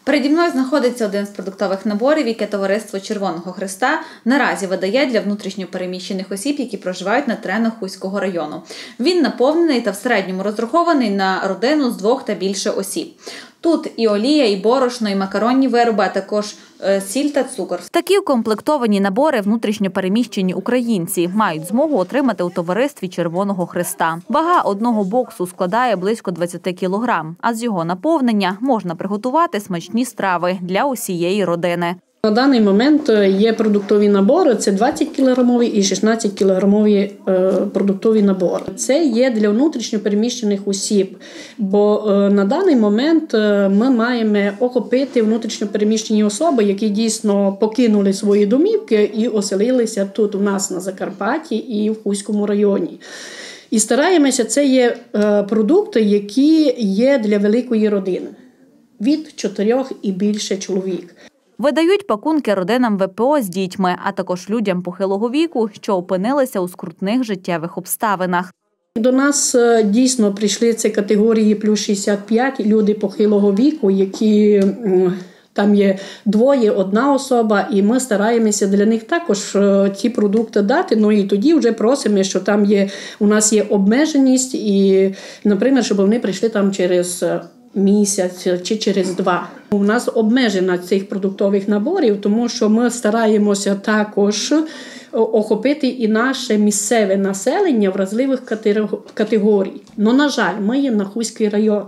Переді мною знаходиться один з продуктових наборів, яке товариство Червоного Хреста наразі видає для внутрішньо переміщених осіб, які проживають на теренах Хуського району. Він наповнений та в середньому розрахований на родину з 2 та більше осіб. Тут і олія, і борошно, і макаронні вироби, а також сіль та цукор. Такі укомплектовані набори внутрішньо переміщені українці мають змогу отримати у товаристві Червоного Хреста. Вага одного боксу складає близько 20 кілограм, а з його наповнення можна приготувати смачні страви для усієї родини. На даний момент є продуктові набори, це 20-кілограмові і 16-кілограмові продуктові набори. Це є для внутрішньо переміщених осіб, бо на даний момент ми маємо охопити внутрішньо переміщені особи, які дійсно покинули свої домівки і оселилися тут у нас на Закарпатті і в Хуському районі. І стараємося, це є продукти, які є для великої родини, від 4 і більше чоловік. Видають пакунки родинам ВПО з дітьми, а також людям похилого віку, що опинилися у скрутних життєвих обставинах. До нас дійсно прийшли ці категорії плюс 65, люди похилого віку, які там є 2, 1 особа, і ми стараємося для них також ті продукти дати, ну і тоді вже просимо, що там є, у нас є обмеженість, і, наприклад, щоб вони прийшли там через місяць чи через 2. У нас обмежена цих продуктових наборів, тому що ми стараємося також охопити і наше місцеве населення вразливих категорій. Но, на жаль, ми є на Хуський район.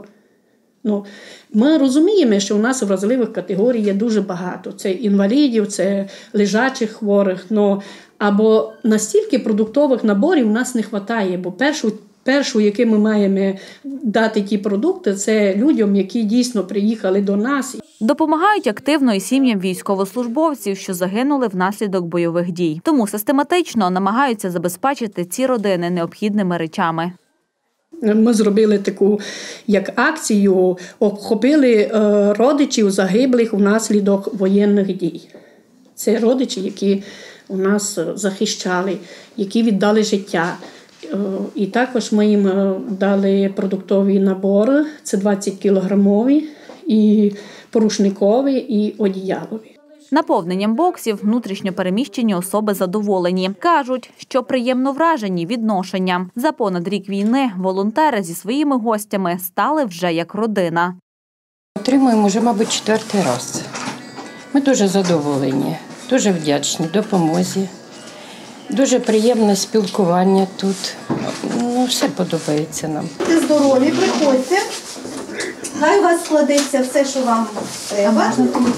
Ми розуміємо, що у нас вразливих категорій є дуже багато. Це інвалідів, це лежачих хворих. Або настільки продуктових наборів у нас не вистачає, бо першу, яку ми маємо дати ті продукти, це людям, які дійсно приїхали до нас. Допомагають активно і сім'ям військовослужбовців, що загинули внаслідок бойових дій. Тому систематично намагаються забезпечити ці родини необхідними речами. Ми зробили таку як акцію, охопили родичів загиблих внаслідок воєнних дій. Це родичі, які у нас захищали, які віддали життя. І також ми їм дали продуктові набори, це 20-кілограмові, і порушникові, і одіялові. Наповненням боксів внутрішньо переміщені особи задоволені. Кажуть, що приємно вражені відношенням. За понад рік війни волонтери зі своїми гостями стали вже як родина. Отримуємо вже, мабуть, 4-й раз. Ми дуже задоволені, дуже вдячні допомозі. Дуже приємне спілкування тут. Все подобається нам. Будьте здорові, приходьте. Хай у вас складеться все, що вам треба.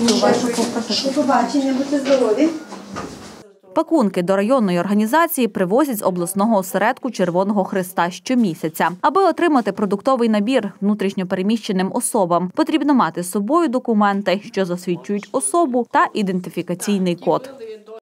До побачення, будьте здорові. Пакунки до районної організації привозять з обласного осередку Червоного Хреста щомісяця. Аби отримати продуктовий набір внутрішньо переміщеним особам, потрібно мати з собою документи, що засвідчують особу та ідентифікаційний код.